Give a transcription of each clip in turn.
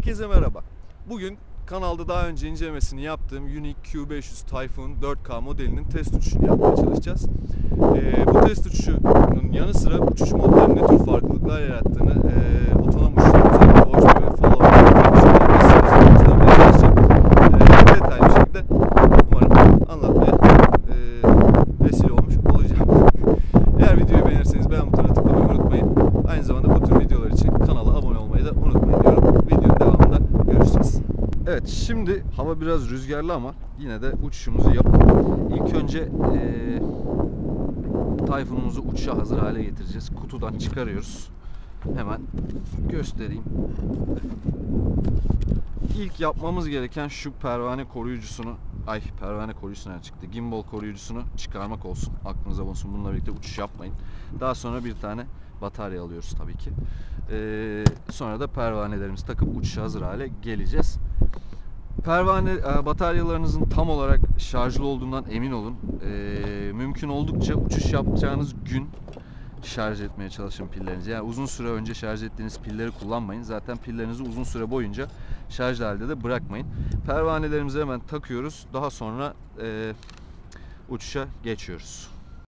Herkese merhaba. Bugün kanalda daha önce incelemesini yaptığım Unique Q500 Typhoon 4K modelinin test uçuşunu yapmaya çalışacağız. Bu test uçuşunun yanı sıra uçuş modlarının ne tür farklılıklar yarattığını, otonom uçuşlarımızda Watch ve Follow detaylı bir şekilde umarım anlatmaya vesile olmuş olacağım. Eğer videoyu beğenirseniz beğen butonuna tıklamayı unutmayın. Aynı zamanda bu tür videolar için kanala abone olmayı da unutmayın diyorum. Videonun devamında görüşeceğiz. Evet, şimdi hava biraz rüzgarlı ama yine de uçuşumuzu yapalım. İlk önce Typhoon'umuzu uçuşa hazır hale getireceğiz. Kutudan çıkarıyoruz. Hemen göstereyim. İlk yapmamız gereken şu pervane koruyucusunu, çıktı. Gimbal koruyucusunu çıkarmak olsun. Aklınıza bulunsun. Bununla birlikte uçuş yapmayın. Daha sonra bir tane batarya alıyoruz tabii ki. Sonra da pervanelerimizi takıp uçuşa hazır hale geleceğiz. Bataryalarınızın tam olarak şarjlı olduğundan emin olun. Mümkün oldukça uçuş yapacağınız gün şarj etmeye çalışın pillerinizi. Yani uzun süre önce şarj ettiğiniz pilleri kullanmayın. Zaten pillerinizi uzun süre boyunca şarjlı halde de bırakmayın. Pervanelerimizi hemen takıyoruz. Daha sonra uçuşa geçiyoruz.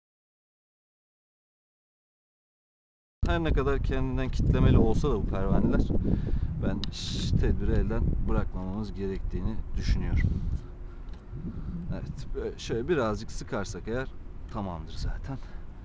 Her ne kadar kendinden kitlemeli olsa da bu pervaneler, ben tedbiri elden bırakmamamız gerektiğini düşünüyorum. Evet, böyle şöyle birazcık sıkarsak eğer tamamdır zaten.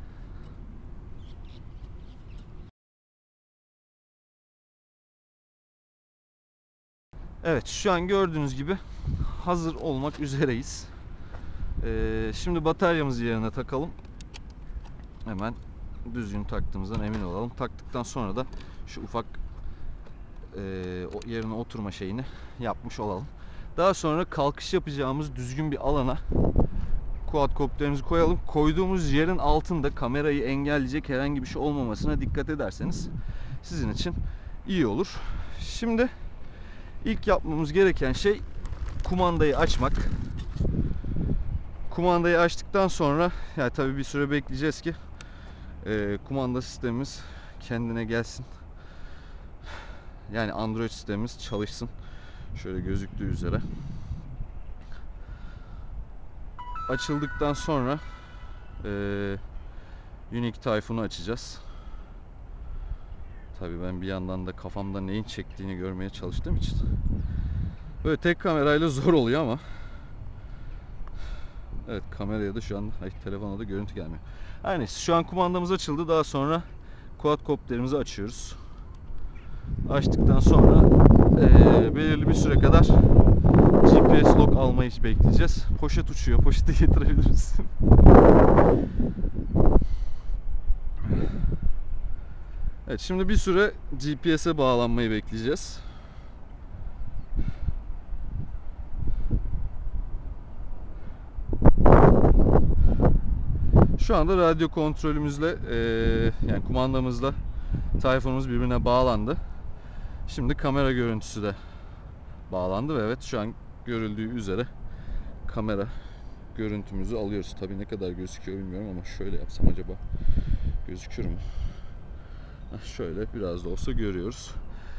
Evet, şu an gördüğünüz gibi hazır olmak üzereyiz. Şimdi bataryamızı yerine takalım. Hemen düzgün taktığımızdan emin olalım. Taktıktan sonra da şu ufak yerine oturma şeyini yapmış olalım. Daha sonra kalkış yapacağımız düzgün bir alana quadcopterimizi koyalım. Koyduğumuz yerin altında kamerayı engelleyecek herhangi bir şey olmamasına dikkat ederseniz sizin için iyi olur. Şimdi ilk yapmamız gereken şey kumandayı açmak. Kumandayı açtıktan sonra, yani tabii bir süre bekleyeceğiz ki kumanda sistemimiz kendine gelsin. Yani Android sistemimiz çalışsın. Şöyle gözüktüğü üzere. Açıldıktan sonra Unique Typhoon'u açacağız. Tabii ben bir yandan da kafamda neyin çektiğini görmeye çalıştığım için böyle tek kamerayla zor oluyor ama evet, kameraya da şu an, telefona da görüntü gelmiyor. Her neyse, şu an kumandamız açıldı. Daha sonra quadcopterimizi açıyoruz. Açtıktan sonra belirli bir süre kadar GPS log almayı bekleyeceğiz. Poşet uçuyor. Poşeti getirebiliriz. Evet, şimdi bir süre GPS'e bağlanmayı bekleyeceğiz. Şu anda radyo kontrolümüzle yani kumandamızla Typhoon'umuz birbirine bağlandı. Şimdi kamera görüntüsü de bağlandı ve evet, şu an görüldüğü üzere kamera görüntümüzü alıyoruz. Tabii ne kadar gözüküyor bilmiyorum ama şöyle yapsam acaba gözükür mü? Şöyle biraz da olsa görüyoruz.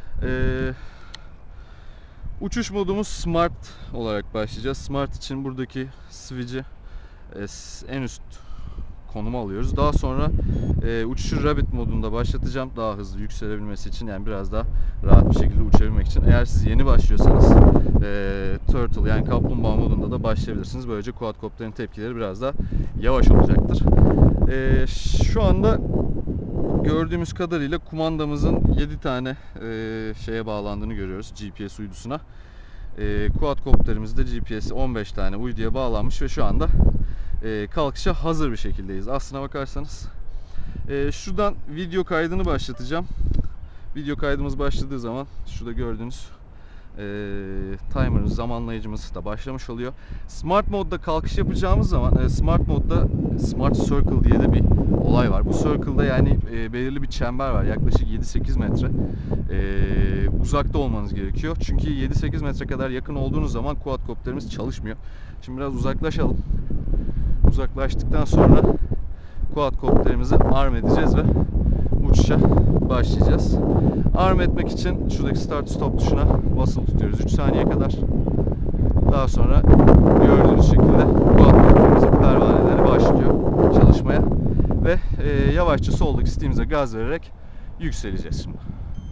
Uçuş modumuz Smart olarak başlayacağız. Smart için buradaki switch'i en üst konuma alıyoruz. Daha sonra uçuşu Rabbit modunda başlatacağım. Daha hızlı yükselebilmesi için, yani biraz daha rahat bir şekilde uçabilmek için. Eğer siz yeni başlıyorsanız Turtle, yani kaplumbağa modunda da başlayabilirsiniz. Böylece quadcopter'in tepkileri biraz daha yavaş olacaktır. Şu anda gördüğümüz kadarıyla kumandamızın 7 tane şeye bağlandığını görüyoruz, GPS uydusuna. Quadcopterimizde GPS 15 tane uyduya bağlanmış ve şu anda kalkışa hazır bir şekildeyiz. Aslına bakarsanız şuradan video kaydını başlatacağım. Video kaydımız başladığı zaman şurada gördüğünüz timer'ımız, zamanlayıcımız da başlamış oluyor. Smart modda kalkış yapacağımız zaman Smart modda Smart Circle diye de bir olay var. Bu Circle'da yani belirli bir çember var. Yaklaşık 7-8 metre uzakta olmanız gerekiyor. Çünkü 7-8 metre kadar yakın olduğunuz zaman quadcopterimiz çalışmıyor. Şimdi biraz uzaklaşalım. Uzaklaştıktan sonra quadcopterimizi arm edeceğiz ve uçuşa başlayacağız. Arm etmek için şuradaki start stop tuşuna basılı tutuyoruz 3 saniye kadar. Daha sonra gördüğünüz şekilde quadcopterimizin pervaneleri başlıyor çalışmaya ve yavaşça soldaki stiğimize gaz vererek yükseleceğiz şimdi.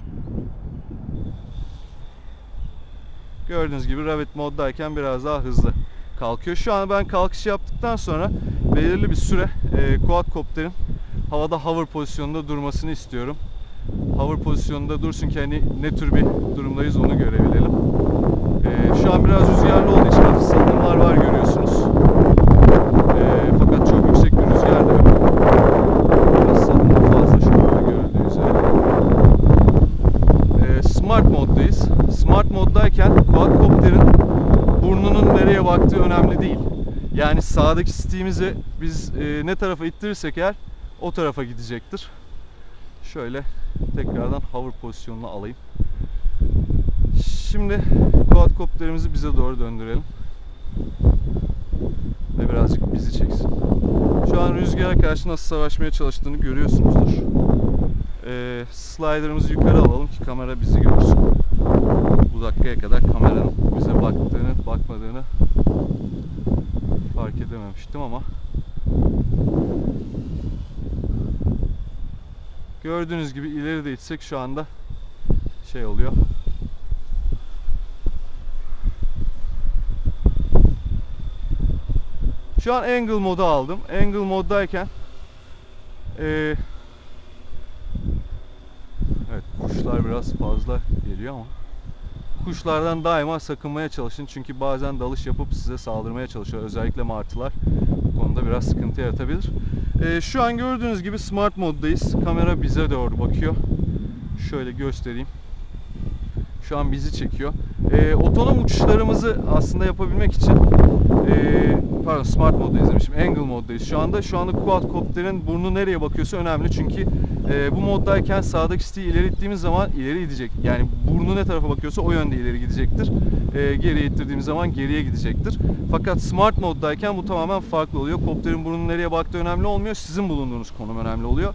Gördüğünüz gibi Rabbit moddayken biraz daha hızlı kalkıyor. Şu an ben kalkış yaptıktan sonra belirli bir süre quadcopterin havada hover pozisyonunda durmasını istiyorum. Hover pozisyonunda dursun ki hani ne tür bir durumdayız onu görebilelim. Şu an biraz rüzgarlı olduğu için hafif salınımlar var görüyorsunuz. Fakat çok yüksek bir rüzgar da yok. Biraz salınım fazla şu anda görüldüğü üzere. Smart moddayız. Smart moddayken quadcopterin burnunun nereye baktığı önemli değil. Yani sağdaki stiğimizi biz ne tarafa ittirirsek eğer o tarafa gidecektir. Şöyle tekrardan hover pozisyonuna alayım. Şimdi quadcopterimizi bize doğru döndürelim. Ve birazcık bizi çeksin. Şu an rüzgara karşı nasıl savaşmaya çalıştığını görüyorsunuzdur. Slider'ımızı yukarı alalım ki kamera bizi görsün. Bu dakikaya kadar kameranın bize baktığını, bakmadığını fark edememiştim ama gördüğünüz gibi ileri de itsek şu anda şey oluyor. Şu an angle modu aldım. Angle moddayken evet, kuşlar biraz fazla geliyor ama kuşlardan daima sakınmaya çalışın. Çünkü bazen dalış yapıp size saldırmaya çalışıyor. Özellikle martılar bu konuda biraz sıkıntı yaratabilir. Şu an gördüğünüz gibi smart moddayız. Kamera bize doğru bakıyor. Şöyle göstereyim. Şu an bizi çekiyor. Otonom uçuşlarımızı aslında yapabilmek için pardon, smart moddayız demişim. Angle moddayız. Şu anda quadcopterin burnu nereye bakıyorsa önemli. Çünkü bu moddayken sağdaki stiği ileri ittiğimiz zaman ileri gidecek. Yani burnu ne tarafa bakıyorsa o yönde ileri gidecektir. Geriye ittirdiğimiz zaman geriye gidecektir. Fakat smart moddayken bu tamamen farklı oluyor. Kopterin burnunun nereye baktığı önemli olmuyor. Sizin bulunduğunuz konum önemli oluyor.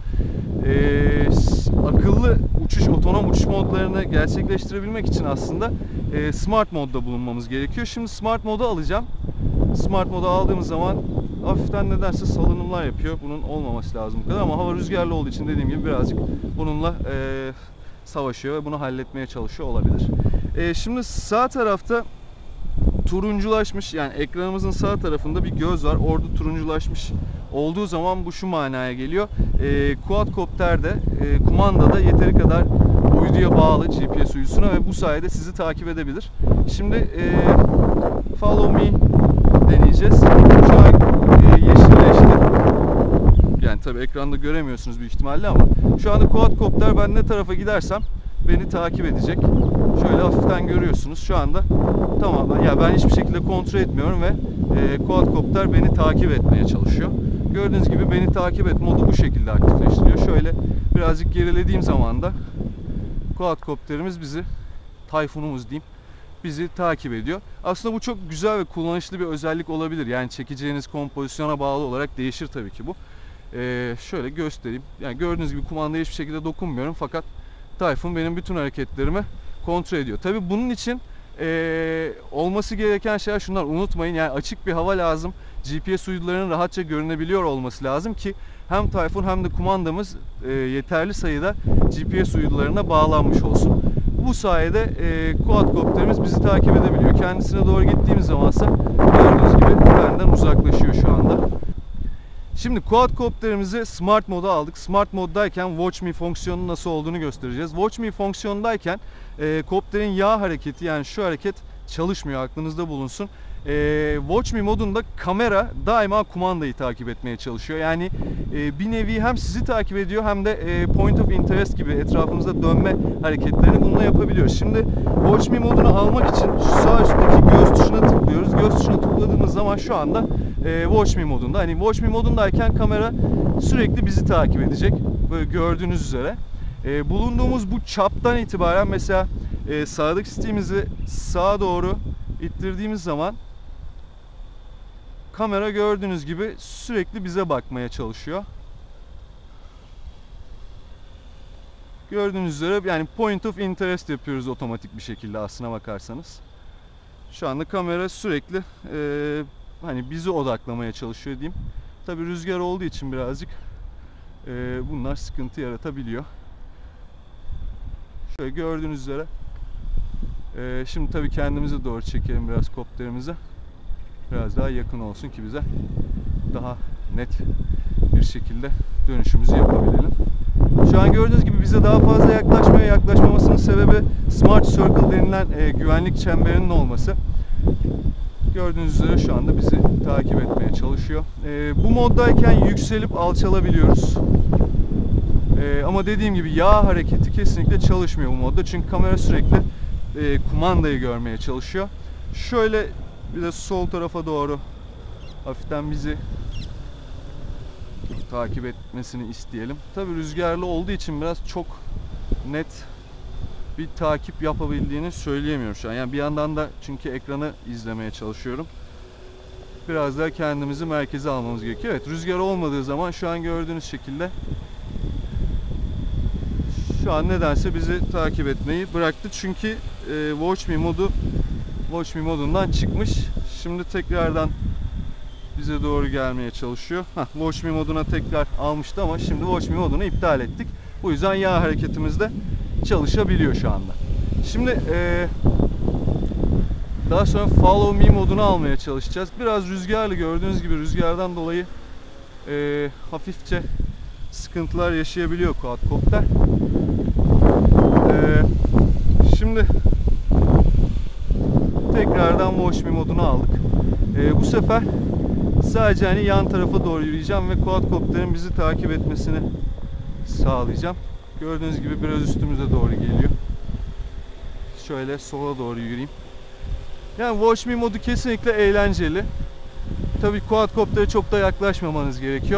Akıllı uçuş, otonom uçuş modlarını gerçekleştirebilmek için aslında smart modda bulunmamız gerekiyor. Şimdi smart modu alacağım. Smart modu aldığımız zaman hafiften nedense salınımlar yapıyor. Bunun olmaması lazım bu kadar ama hava rüzgarlı olduğu için dediğim gibi birazcık bununla savaşıyor ve bunu halletmeye çalışıyor olabilir. Şimdi sağ tarafta turunculaşmış, yani ekranımızın sağ tarafında bir göz var. Orada turunculaşmış olduğu zaman bu şu manaya geliyor. Quadcopter'de kumandada yeteri kadar uyduya bağlı, GPS uydusuna ve bu sayede sizi takip edebilir. Şimdi follow me deneyeceğiz. Şu an yeşilleşti. Yani tabi ekranda göremiyorsunuz büyük ihtimalle ama şu anda quadcopter ben ne tarafa gidersem beni takip edecek. Şöyle hafiften görüyorsunuz. Şu anda tamamen, ya ben hiçbir şekilde kontrol etmiyorum ve quadcopter beni takip etmeye çalışıyor. Gördüğünüz gibi beni takip et modu bu şekilde aktifleştiriyor. Şöyle birazcık gerilediğim zaman da quadcopterimiz bizi, Tayfunumuz diyeyim, bizi takip ediyor. Aslında bu çok güzel ve kullanışlı bir özellik olabilir. Yani çekeceğiniz kompozisyona bağlı olarak değişir tabii ki bu. Şöyle göstereyim. Yani gördüğünüz gibi kumandaya hiçbir şekilde dokunmuyorum fakat Tayfun benim bütün hareketlerimi kontrol ediyor. Tabii bunun için olması gereken şeyler şunlar, unutmayın. Yani açık bir hava lazım. GPS uydularının rahatça görünebiliyor olması lazım ki hem Tayfun hem de kumandamız yeterli sayıda GPS uydularına bağlanmış olsun. Bu sayede quadcopterimiz bizi takip edebiliyor. Kendisine doğru gittiğimiz zamansa gördüğünüz gibi benden uzaklaşıyor şu anda. Şimdi quadcopterimizi smart moda aldık. Smart moddayken Watch Me fonksiyonunun nasıl olduğunu göstereceğiz. Watch Me fonksiyonundayken kopterin yağ hareketi, yani şu hareket çalışmıyor, aklınızda bulunsun. Watch Me modunda kamera daima kumandayı takip etmeye çalışıyor. Yani bir nevi hem sizi takip ediyor hem de point of interest gibi etrafımızda dönme hareketlerini bununla yapabiliyor. Şimdi Watch Me modunu almak için şu sağ üstteki göz tuşuna tıklıyoruz. Göz tuşuna tıkladığımız zaman şu anda Watch Me modunda. Hani Watch Me modundayken kamera sürekli bizi takip edecek. Böyle gördüğünüz üzere. Bulunduğumuz bu çaptan itibaren mesela sağdaki stiğimizi sağa doğru ittirdiğimiz zaman kamera gördüğünüz gibi sürekli bize bakmaya çalışıyor. Gördüğünüz üzere yani point of interest yapıyoruz otomatik bir şekilde aslına bakarsanız. Şu anda kamera sürekli hani bizi odaklamaya çalışıyor diyeyim. Tabi rüzgar olduğu için birazcık bunlar sıkıntı yaratabiliyor. Şöyle gördüğünüz üzere şimdi tabi kendimize doğru çekelim biraz kopterimizi. Biraz daha yakın olsun ki bize daha net bir şekilde dönüşümüzü yapabilelim. Şu an gördüğünüz gibi bize daha fazla yaklaşmıyor. Yaklaşmamasının sebebi Smart Circle denilen güvenlik çemberinin olması. Gördüğünüz üzere şu anda bizi takip etmeye çalışıyor. Bu moddayken yükselip alçalabiliyoruz. Ama dediğim gibi yağ hareketi kesinlikle çalışmıyor bu modda. Çünkü kamera sürekli kumandayı görmeye çalışıyor. Şöyle bir de sol tarafa doğru hafiften bizi takip etmesini isteyelim. Tabi rüzgarlı olduğu için biraz çok net bir takip yapabildiğini söyleyemiyorum şu an. Yani bir yandan da çünkü ekranı izlemeye çalışıyorum. Biraz daha kendimizi merkeze almamız gerekiyor. Evet, rüzgar olmadığı zaman şu an gördüğünüz şekilde şu an nedense bizi takip etmeyi bıraktı. Çünkü Watch Me modundan çıkmış. Şimdi tekrardan bize doğru gelmeye çalışıyor. Watch Me moduna tekrar almıştı ama şimdi Watch Me modunu iptal ettik. Bu yüzden yağ hareketimiz de çalışabiliyor şu anda. Şimdi daha sonra Follow Me modunu almaya çalışacağız. Biraz rüzgarlı, gördüğünüz gibi rüzgardan dolayı hafifçe sıkıntılar yaşayabiliyor quadcopter. Şimdi tekrardan Watch Me modunu aldık. Bu sefer sadece hani yan tarafa doğru yürüyeceğim ve quadcopter'in bizi takip etmesini sağlayacağım. Gördüğünüz gibi biraz üstümüze doğru geliyor. Şöyle sola doğru yürüyeyim. Yani Watch Me modu kesinlikle eğlenceli. Tabii quadcopter'e çok da yaklaşmamanız gerekiyor.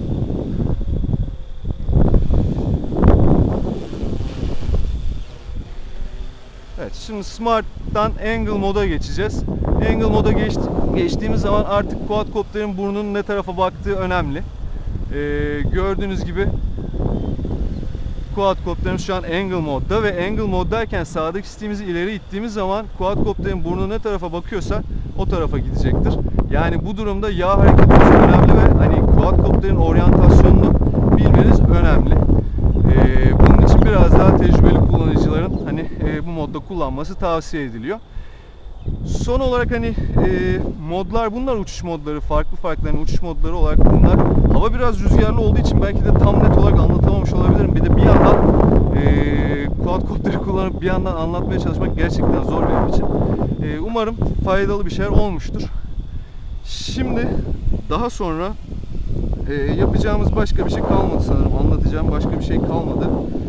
Evet, şimdi Smart'tan Angle moda geçeceğiz. Angle moda geçtiğimiz zaman artık quadcopter'in burnunun ne tarafa baktığı önemli. Gördüğünüz gibi quadcopter'imiz şu an Angle modda ve Angle moddayken sağdaki stickimizi ileri ittiğimiz zaman quadcopter'in burnu ne tarafa bakıyorsa o tarafa gidecektir. Yani bu durumda yağ hareketimiz önemli ve hani quadcopter'in oryantasyonunu bilmeniz önemli. Bunun için biraz daha tecrübeli kullanıcıların hani bu modda kullanması tavsiye ediliyor. Son olarak hani modlar, bunlar uçuş modları, farklı uçuş modları olarak bunlar. Hava biraz rüzgarlı olduğu için belki de tam net olarak anlatamamış olabilirim. Bir de bir yandan quadcopter'i kullanıp bir yandan anlatmaya çalışmak gerçekten zor benim için. Umarım faydalı bir şeyler olmuştur. Şimdi daha sonra yapacağımız başka bir şey kalmadı sanırım. Anlatacağım başka bir şey kalmadı.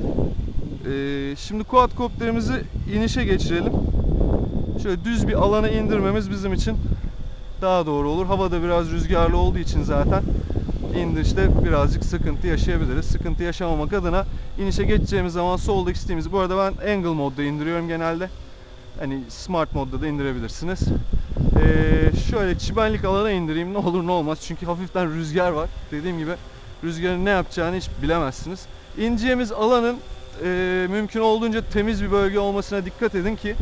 Şimdi quadcopter'imizi inişe geçirelim. Şöyle düz bir alana indirmemiz bizim için daha doğru olur. Havada biraz rüzgarlı olduğu için zaten indirişte birazcık sıkıntı yaşayabiliriz. Sıkıntı yaşamamak adına inişe geçeceğimiz zaman soldaki stickimizi, bu arada ben Angle modda indiriyorum genelde. Hani Smart modda da indirebilirsiniz. Şöyle çimenlik alana indireyim, ne olur ne olmaz. Çünkü hafiften rüzgar var. Dediğim gibi rüzgarın ne yapacağını hiç bilemezsiniz. İneceğimiz alanın mümkün olduğunca temiz bir bölge olmasına dikkat edin ki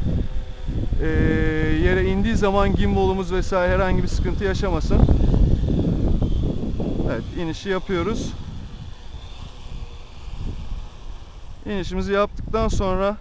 yere indiği zaman gimbal'umuz vesaire herhangi bir sıkıntı yaşamasın. Evet, inişi yapıyoruz. İnişimizi yaptıktan sonra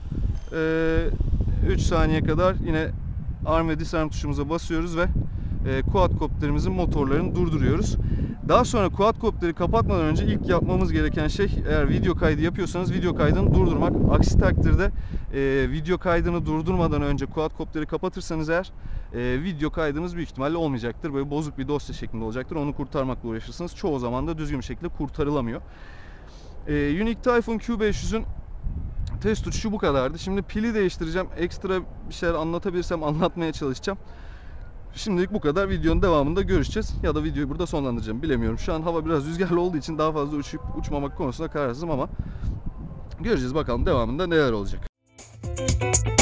3 saniye kadar yine arm ve disarm tuşumuza basıyoruz ve quadcopter'imizin motorlarını durduruyoruz. Daha sonra quadcopter'i kapatmadan önce ilk yapmamız gereken şey, eğer video kaydı yapıyorsanız video kaydını durdurmak. Aksi takdirde video kaydını durdurmadan önce quadcopter'i kapatırsanız eğer video kaydınız büyük ihtimalle olmayacaktır. Böyle bozuk bir dosya şeklinde olacaktır. Onu kurtarmakla uğraşırsınız. Çoğu zaman da düzgün bir şekilde kurtarılamıyor. Unique Typhoon Q500'ün test tutuşu bu kadardı. Şimdi pili değiştireceğim. Ekstra bir şeyler anlatabilirsem anlatmaya çalışacağım. Şimdilik bu kadar. Videonun devamında görüşeceğiz. Ya da videoyu burada sonlandıracağım. Bilemiyorum. Şu an hava biraz rüzgarlı olduğu için daha fazla uçup uçmamak konusunda kararsızım ama göreceğiz bakalım devamında neler olacak.